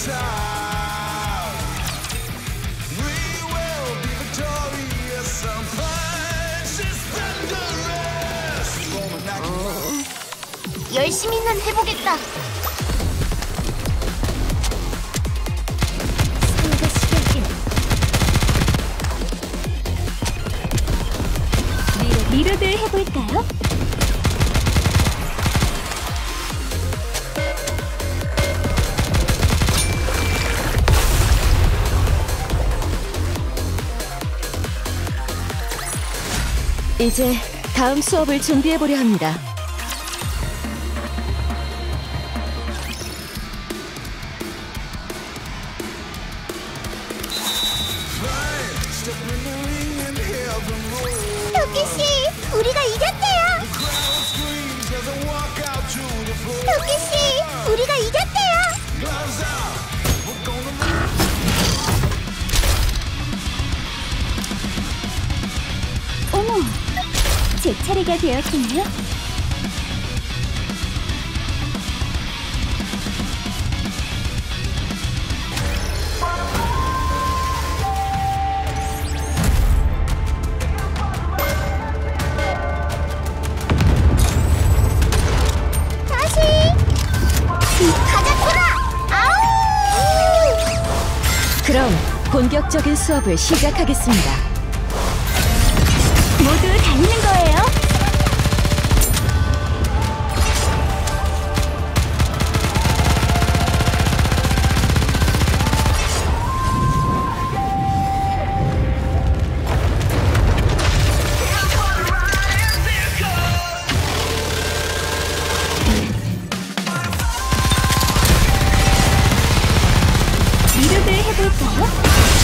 열심히는 해보겠다. 리로드 해볼까요? 이제 다음 수업을 준비해보려 합니다. 토끼씨, 우리가 이겼대요. 토끼씨, 우리가 이겼대요. 어머, 제 차례가 되었군요. 그럼 본격적인 수업을 시작하겠습니다. 모두 달리는 거예요. 리로드 해볼까요?